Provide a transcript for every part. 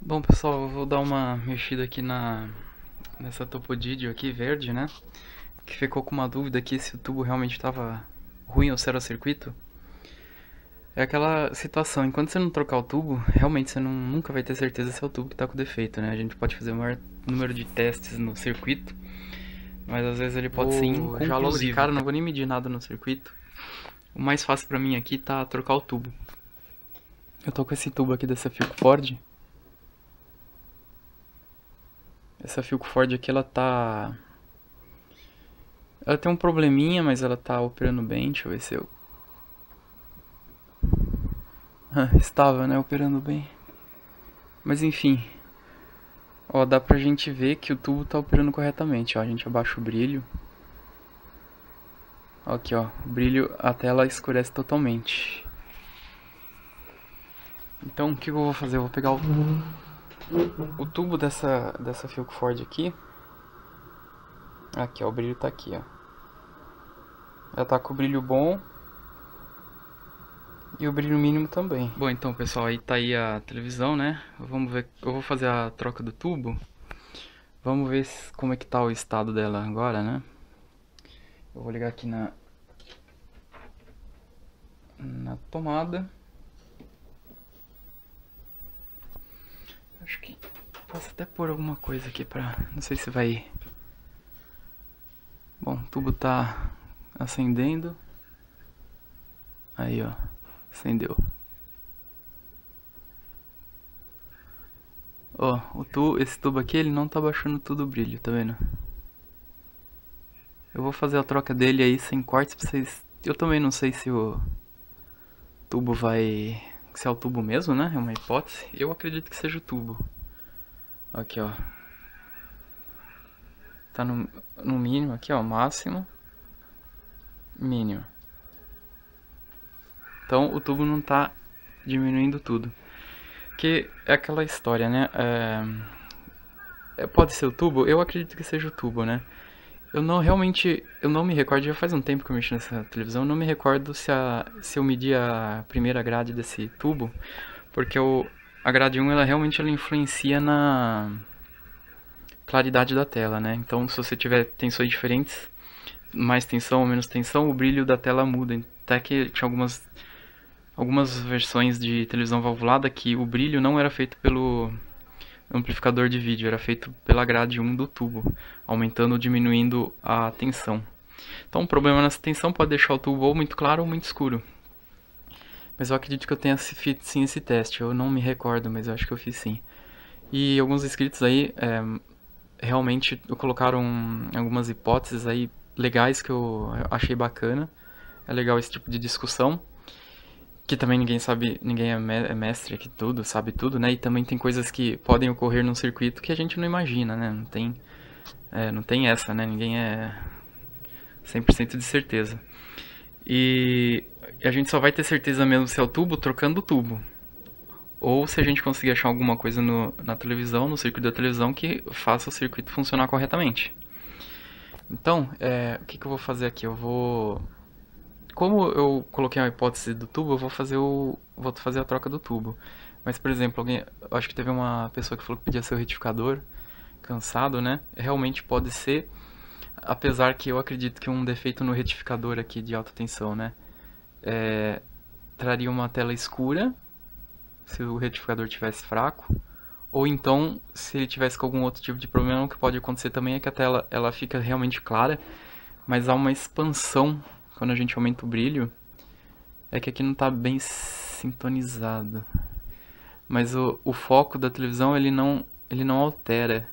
Bom, pessoal, eu vou dar uma mexida aqui nessa Topodidio aqui, verde, né? Que ficou com uma dúvida aqui se o tubo realmente estava ruim ou se era circuito. É aquela situação, enquanto você não trocar o tubo, realmente você nunca vai ter certeza se é o tubo que está com defeito, né? A gente pode fazer o maior número de testes no circuito, mas às vezes ele pode ser inconclusivo. Já logo de cara, não vou nem medir nada no circuito. O mais fácil pra mim aqui tá trocar o tubo. Eu tô com esse tubo aqui dessa Philco Ford. Essa Philco Ford aqui, ela tem um probleminha, mas ela tá operando bem. Deixa eu ver se eu... Estava, né, operando bem. Mas enfim. Ó, dá pra gente ver que o tubo tá operando corretamente. Ó, a gente abaixa o brilho. Ó, aqui, ó. O brilho, a tela escurece totalmente. Então, o que eu vou fazer? Eu vou pegar o tubo dessa Philco Ford aqui. Aqui, ó. O brilho tá aqui, ó. Ela tá com o brilho bom. E o brilho mínimo também. Bom, então, pessoal, aí tá aí a televisão, né? Vamos ver. Eu vou fazer a troca do tubo. Vamos ver como é que tá o estado dela agora, né? Eu vou ligar aqui na tomada. Acho que posso até pôr alguma coisa aqui pra... Não sei se vai... Bom, o tubo tá acendendo. Aí, ó. Acendeu. Ó, esse tubo aqui, ele não tá baixando tudo o brilho, tá vendo? Eu vou fazer a troca dele aí sem cortes pra vocês... Eu também não sei se o tubo vai... Se é o tubo mesmo, né? É uma hipótese. Eu acredito que seja o tubo. Aqui, ó. Tá no mínimo aqui, ó. Máximo. Mínimo. Então o tubo não tá diminuindo tudo. Que é aquela história, né? Pode ser o tubo? Eu acredito que seja o tubo, né? Eu não me recordo, já faz um tempo que eu mexo nessa televisão, eu não me recordo se eu medi a primeira grade desse tubo, porque a grade 1 ela realmente ela influencia na claridade da tela, né? Então se você tiver tensões diferentes, mais tensão ou menos tensão, o brilho da tela muda. Até que tinha algumas versões de televisão valvulada que o brilho não era feito pelo amplificador de vídeo, era feito pela grade 1 do tubo, aumentando ou diminuindo a tensão. Então, o problema nessa tensão pode deixar o tubo ou muito claro ou muito escuro. Mas eu acredito que eu tenha feito sim esse teste. Eu não me recordo, mas eu acho que eu fiz sim. E alguns inscritos aí realmente colocaram algumas hipóteses aí legais que eu achei bacana. É legal esse tipo de discussão. Que também ninguém sabe, ninguém é mestre aqui tudo, sabe tudo, né? E também tem coisas que podem ocorrer num circuito que a gente não imagina, né? Não tem essa, né? Ninguém é 100% de certeza. E a gente só vai ter certeza mesmo se é o tubo trocando o tubo. Ou se a gente conseguir achar alguma coisa na televisão, no circuito da televisão, que faça o circuito funcionar corretamente. Então, o que eu vou fazer aqui? Como eu coloquei a hipótese do tubo, vou fazer a troca do tubo. Mas, por exemplo, acho que teve uma pessoa que falou que podia ser o retificador, cansado, né? Realmente pode ser, apesar que eu acredito que um defeito no retificador aqui de alta tensão, né? Traria uma tela escura, se o retificador tivesse fraco. Ou então, se ele tivesse com algum outro tipo de problema, o que pode acontecer também é que a tela ela fica realmente clara, mas há uma expansão quando a gente aumenta o brilho. É que aqui não está bem sintonizado. Mas o foco da televisão ele não altera.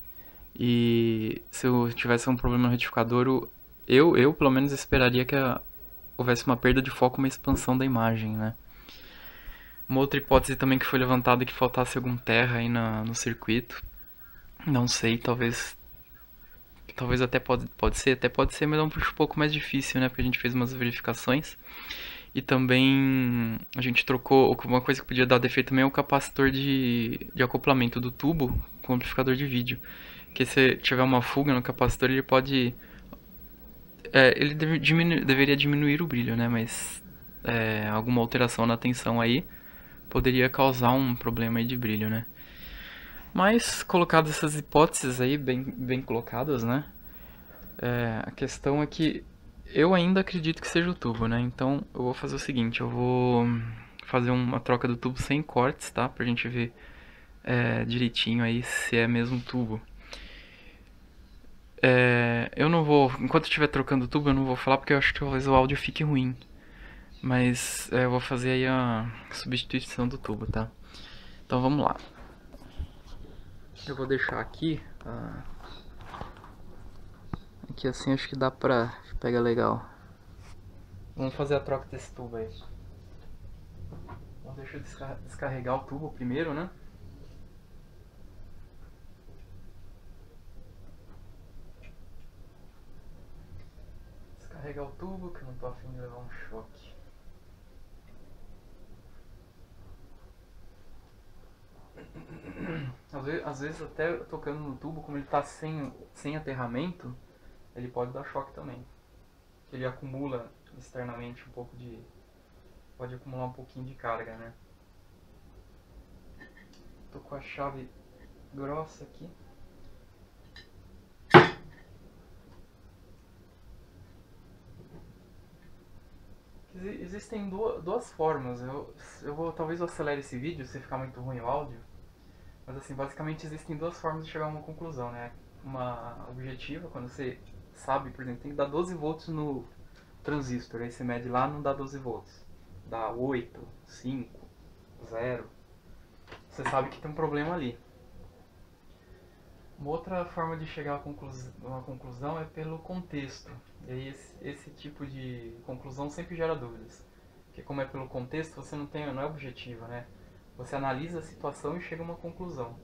E se eu tivesse um problema no retificador, eu pelo menos esperaria que houvesse uma perda de foco, uma expansão da imagem, né? Uma outra hipótese também que foi levantada é que faltasse algum terra aí no circuito. Não sei, talvez pode ser, mas é um pouco mais difícil, né? Porque a gente fez umas verificações. E também a gente trocou. Uma coisa que podia dar defeito também é o capacitor de acoplamento do tubo com o amplificador de vídeo. Que se tiver uma fuga no capacitor, ele pode. Ele deveria diminuir o brilho, né? Mas alguma alteração na tensão aí poderia causar um problema aí de brilho, né? Mas, colocadas essas hipóteses aí, bem colocadas, né? A questão é que eu ainda acredito que seja o tubo, né? Então eu vou fazer o seguinte, eu vou fazer uma troca do tubo sem cortes, tá? Pra gente ver direitinho aí se é mesmo tubo. Eu não vou, enquanto eu estiver trocando o tubo, eu não vou falar porque eu acho que talvez o áudio fique ruim. Mas eu vou fazer aí a substituição do tubo, tá? Então vamos lá. Eu vou deixar aqui. Aqui assim acho que dá pra pegar legal. Vamos fazer a troca desse tubo aí. Então deixa eu descarregar o tubo primeiro, né? Descarregar o tubo, que eu não tô afim de levar um choque. Às vezes até tocando no tubo, como ele tá sem aterramento, ele pode dar choque também. Ele acumula externamente um pouco de... pode acumular um pouquinho de carga, né? Tô com a chave grossa aqui. Existem duas formas. Talvez eu acelere esse vídeo se ficar muito ruim o áudio. Mas assim, basicamente existem duas formas de chegar a uma conclusão, né? Uma objetiva, quando você sabe, por exemplo, tem que dar 12 volts no transistor. Aí você mede lá, não dá 12 volts. Dá 8, 5, 0. Você sabe que tem um problema ali. Uma outra forma de chegar a uma conclusão é pelo contexto. E aí esse tipo de conclusão sempre gera dúvidas. Porque como é pelo contexto, você não é objetiva, né? Você analisa a situação e chega a uma conclusão.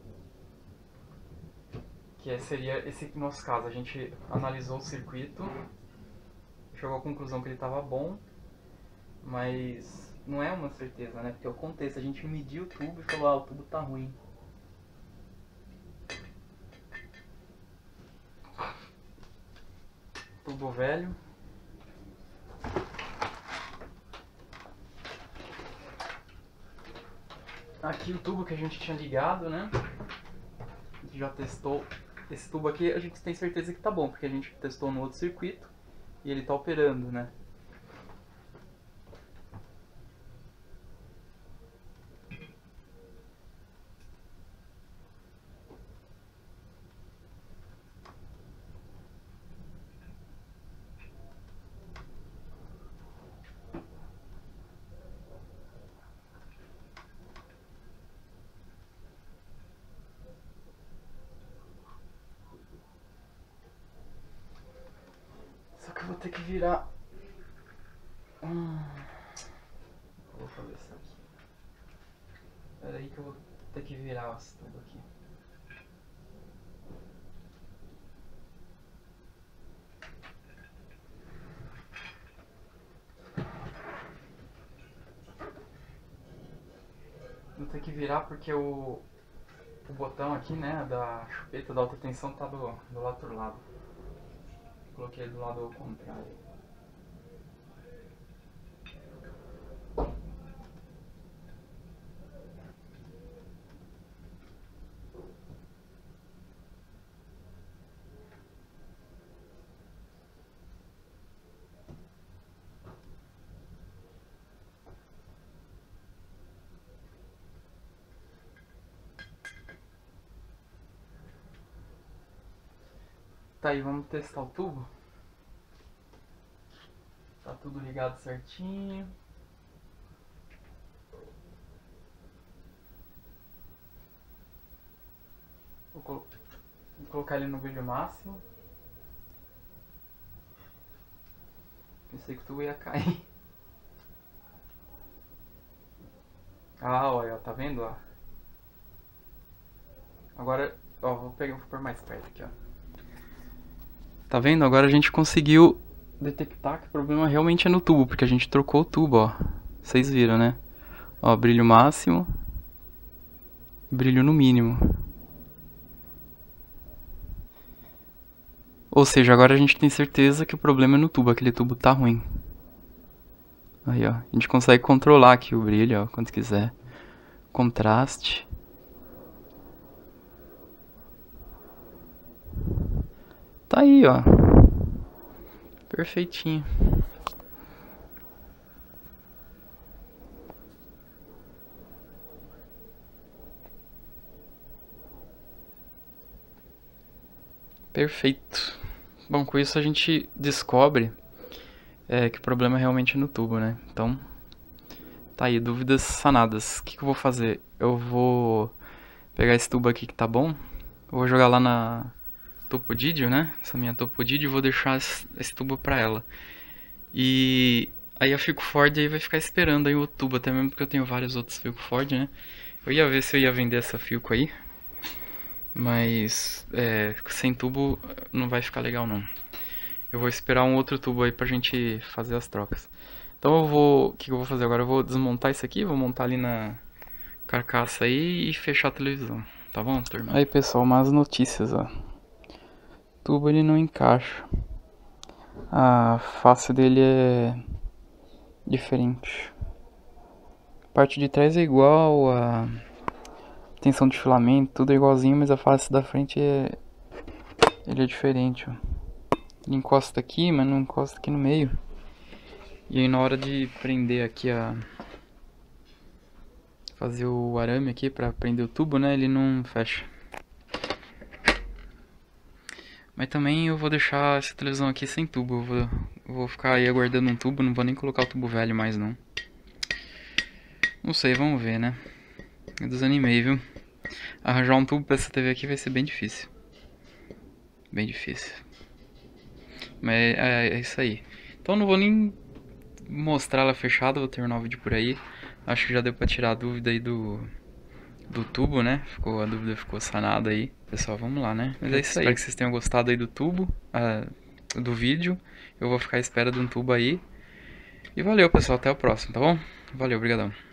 Seria esse nosso caso. A gente analisou o circuito, chegou à conclusão que ele estava bom, mas não é uma certeza, né? Porque é o contexto. A gente mediu o tubo e falou, o tubo tá ruim. Tubo velho. Aqui o tubo que a gente tinha ligado, né? A gente já testou. Esse tubo aqui a gente tem certeza que tá bom, porque a gente testou no outro circuito e ele tá operando, né? Só que eu vou ter que virar. Vou fazer isso aqui. Espera aí que eu vou ter que virar esse tubo aqui. Vou ter que virar porque o botão aqui, né, da chupeta da alta tensão tá do outro lado. Coloquei do lado contrário. Tá aí, vamos testar o tubo. Tá tudo ligado certinho. Vou colocar ele no brilho máximo. Pensei que o tubo ia cair. Olha, tá vendo, ó? Agora, ó, vou pôr mais perto aqui, ó. Tá vendo? Agora a gente conseguiu detectar que o problema realmente é no tubo, porque a gente trocou o tubo, ó. Vocês viram, né? Ó, brilho máximo, brilho no mínimo. Ou seja, agora a gente tem certeza que o problema é no tubo, aquele tubo tá ruim. Aí, ó, a gente consegue controlar aqui o brilho, ó, quando quiser. Contraste. tá aí, ó. Perfeitinho. Perfeito. Bom, com isso a gente descobre que o problema é realmente no tubo, né? Então, tá aí, dúvidas sanadas. O que eu vou fazer? Eu vou pegar esse tubo aqui que tá bom, eu vou jogar lá na Topodidio, né? Essa minha Topodidio, e vou deixar esse tubo pra ela. E aí a Philco Ford aí vai ficar esperando aí o tubo, até mesmo porque eu tenho vários outros Philco Ford, né? Eu ia ver se eu ia vender essa Philco aí, mas sem tubo não vai ficar legal não. Eu vou esperar um outro tubo aí pra gente fazer as trocas. Então o que eu vou fazer agora? Eu vou desmontar isso aqui, vou montar ali na carcaça aí e fechar a televisão. Tá bom, turma? Aí pessoal, umas notícias, ó. O tubo ele não encaixa. A face dele é diferente. A parte de trás é igual, a tensão de filamento, tudo é igualzinho, mas a face da frente ele é diferente, ó. Ele encosta aqui, mas não encosta aqui no meio. E aí na hora de prender aqui fazer o arame aqui pra prender o tubo, né, ele não fecha. Mas também eu vou deixar essa televisão aqui sem tubo. Eu vou ficar aí aguardando um tubo, não vou nem colocar o tubo velho mais não. Não sei, vamos ver, né. Eu desanimei, viu. Arranjar um tubo pra essa TV aqui vai ser bem difícil. Bem difícil. Mas é isso aí. Então não vou nem mostrar ela fechada, vou terminar o vídeo por aí. Acho que já deu pra tirar a dúvida aí do tubo, né? A dúvida ficou sanada aí. Pessoal, vamos lá, né? Mas é isso aí. Espero que vocês tenham gostado aí do tubo, do vídeo. Eu vou ficar à espera de um tubo aí. E valeu, pessoal. Até o próximo, tá bom? Valeu, obrigadão.